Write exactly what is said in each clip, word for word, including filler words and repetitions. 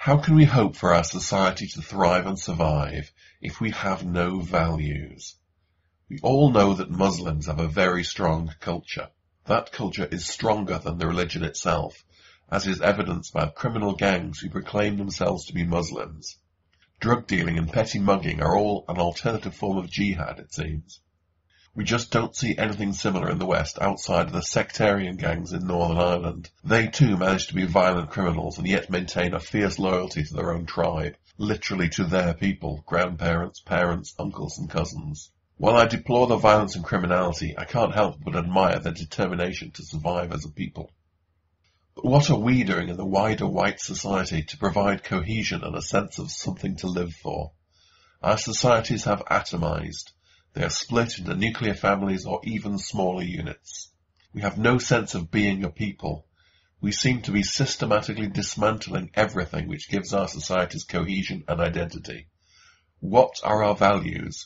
How can we hope for our society to thrive and survive if we have no values? We all know that Muslims have a very strong culture. That culture is stronger than the religion itself, as is evidenced by criminal gangs who proclaim themselves to be Muslims. Drug dealing and petty mugging are all an alternative form of jihad, it seems. We just don't see anything similar in the West outside of the sectarian gangs in Northern Ireland. They too manage to be violent criminals and yet maintain a fierce loyalty to their own tribe, literally to their people, grandparents, parents, uncles and cousins. While I deplore the violence and criminality, I can't help but admire their determination to survive as a people. But what are we doing in the wider white society to provide cohesion and a sense of something to live for? Our societies have atomized. They are split into nuclear families or even smaller units. We have no sense of being a people. We seem to be systematically dismantling everything which gives our societies cohesion and identity. What are our values?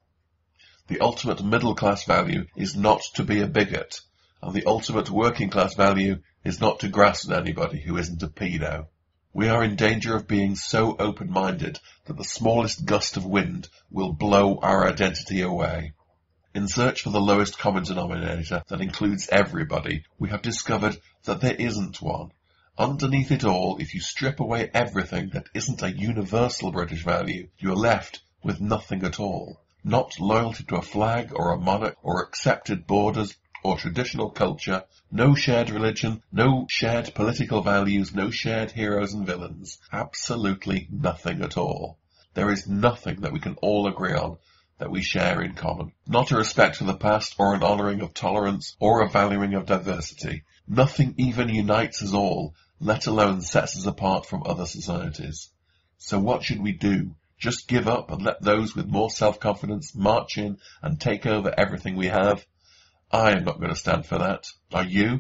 The ultimate middle-class value is not to be a bigot, and the ultimate working-class value is not to grasp at anybody who isn't a pedo. We are in danger of being so open-minded that the smallest gust of wind will blow our identity away. In search for the lowest common denominator that includes everybody, we have discovered that there isn't one. Underneath it all, if you strip away everything that isn't a universal British value, you are left with nothing at all. Not loyalty to a flag or a monarch or accepted borders or traditional culture, no shared religion, no shared political values, no shared heroes and villains. Absolutely nothing at all. There is nothing that we can all agree on that we share in common. Not a respect for the past or an honouring of tolerance or a valuing of diversity. Nothing even unites us all, let alone sets us apart from other societies. So what should we do? Just give up and let those with more self-confidence march in and take over everything we have? I am not going to stand for that. Are you?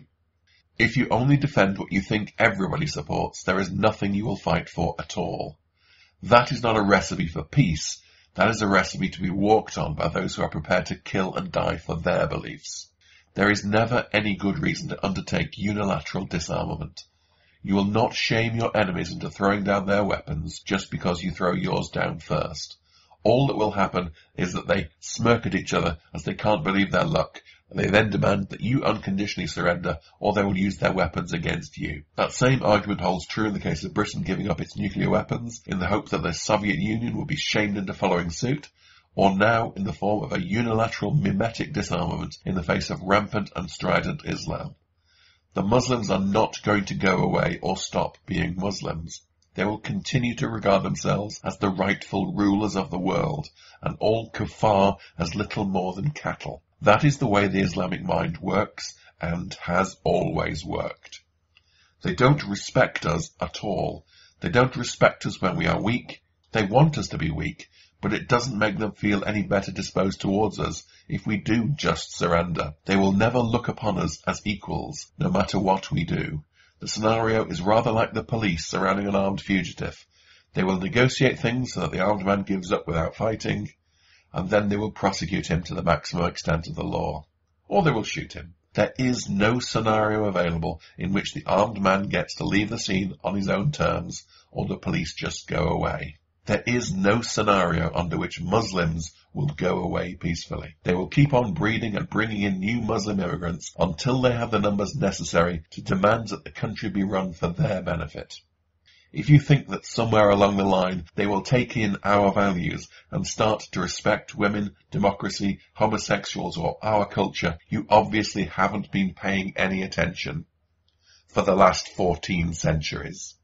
If you only defend what you think everybody supports, there is nothing you will fight for at all. That is not a recipe for peace. That is a recipe to be walked on by those who are prepared to kill and die for their beliefs. There is never any good reason to undertake unilateral disarmament. You will not shame your enemies into throwing down their weapons just because you throw yours down first. All that will happen is that they smirk at each other as they can't believe their luck, and they then demand that you unconditionally surrender, or they will use their weapons against you. That same argument holds true in the case of Britain giving up its nuclear weapons, in the hope that the Soviet Union will be shamed into following suit, or now in the form of a unilateral mimetic disarmament in the face of rampant and strident Islam. The Muslims are not going to go away or stop being Muslims. They will continue to regard themselves as the rightful rulers of the world, and all kuffar as little more than cattle. That is the way the Islamic mind works, and has always worked. They don't respect us at all. They don't respect us when we are weak. They want us to be weak, but it doesn't make them feel any better disposed towards us if we do just surrender. They will never look upon us as equals, no matter what we do. The scenario is rather like the police surrounding an armed fugitive. They will negotiate things so that the armed man gives up without fighting, and then they will prosecute him to the maximum extent of the law. Or they will shoot him. There is no scenario available in which the armed man gets to leave the scene on his own terms, or the police just go away. There is no scenario under which Muslims will go away peacefully. They will keep on breeding and bringing in new Muslim immigrants until they have the numbers necessary to demand that the country be run for their benefit. If you think that somewhere along the line they will take in our values and start to respect women, democracy, homosexuals or our culture, you obviously haven't been paying any attention for the last fourteen centuries.